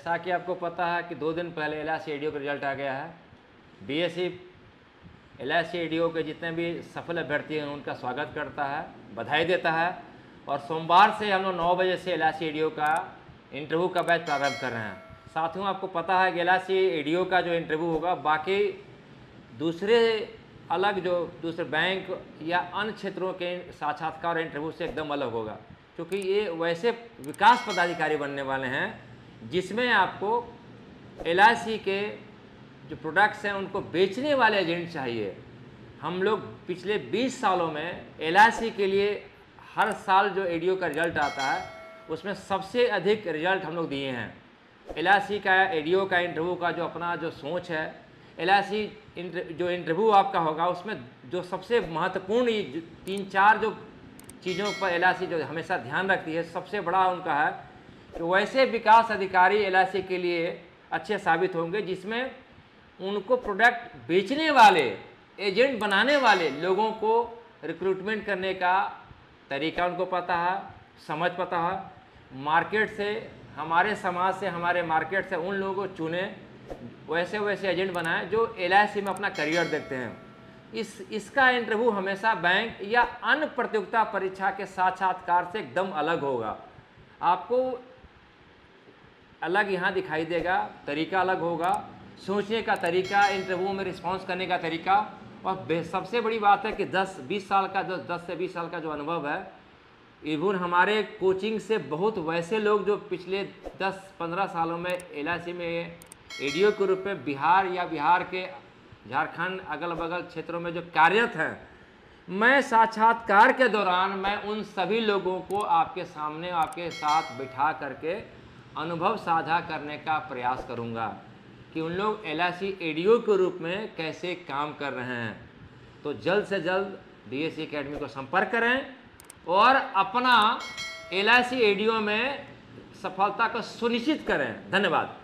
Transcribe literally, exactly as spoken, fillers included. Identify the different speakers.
Speaker 1: जैसा कि आपको पता है कि दो दिन पहले L I C A D ओ का रिजल्ट आ गया है। B S E L I C A D O के जितने भी सफल अभ्यर्थी हैं उनका स्वागत करता है, बधाई देता है। और सोमवार से हम लोग नौ बजे से L I C A D ओ का इंटरव्यू का बैच प्रारंभ कर रहे हैं। साथियों, आपको पता है कि L I C A D ओ का जो इंटरव्यू होगा बाकी दूसरे अलग जो दूसरे बैंक या अन्य क्षेत्रों के साक्षात्कार इंटरव्यू से एकदम अलग होगा, क्योंकि ये वैसे विकास पदाधिकारी बनने वाले हैं जिसमें आपको एल आई सी के जो प्रोडक्ट्स हैं उनको बेचने वाले एजेंट चाहिए। हम लोग पिछले बीस सालों में एल आई सी के लिए हर साल जो ए डी ओ का रिजल्ट आता है उसमें सबसे अधिक रिजल्ट हम लोग दिए हैं। एल आई सी का ए डी ओ का इंटरव्यू का जो अपना जो सोच है, एल आई सी जो इंटरव्यू आपका होगा उसमें जो सबसे महत्वपूर्ण तीन चार जो चीज़ों पर एल आई सी जो हमेशा ध्यान रखती है, सबसे बड़ा उनका है कि वैसे विकास अधिकारी एल आई सी के लिए अच्छे साबित होंगे जिसमें उनको प्रोडक्ट बेचने वाले, एजेंट बनाने वाले लोगों को रिक्रूटमेंट करने का तरीका उनको पता है, समझ पता है। मार्केट से, हमारे समाज से, हमारे मार्केट से उन लोगों को चुने, वैसे वैसे एजेंट बनाएं जो एल आई सी में अपना करियर देखते हैं। इस इसका इंटरव्यू हमेशा बैंक या अन्य प्रतियोगिता परीक्षा के साक्षात्कार से एकदम अलग होगा। आपको अलग यहाँ दिखाई देगा, तरीका अलग होगा, सोचने का तरीका, इंटरव्यू में रिस्पांस करने का तरीका। और सबसे बड़ी बात है कि दस बीस साल का जो दस से बीस साल का जो अनुभव है, इवन हमारे कोचिंग से बहुत वैसे लोग जो पिछले दस पंद्रह सालों में एल आई सी में ए डी ओ के रूप में बिहार या बिहार के झारखंड अगल बगल क्षेत्रों में जो कार्यरत हैं, मैं साक्षात्कार के दौरान मैं उन सभी लोगों को आपके सामने आपके साथ बिठा करके अनुभव साझा करने का प्रयास करूंगा कि उन लोग L I C A D O के रूप में कैसे काम कर रहे हैं। तो जल्द से जल्द डी एस सी अकेडमी को संपर्क करें और अपना L I C A D ओ में सफलता को सुनिश्चित करें। धन्यवाद।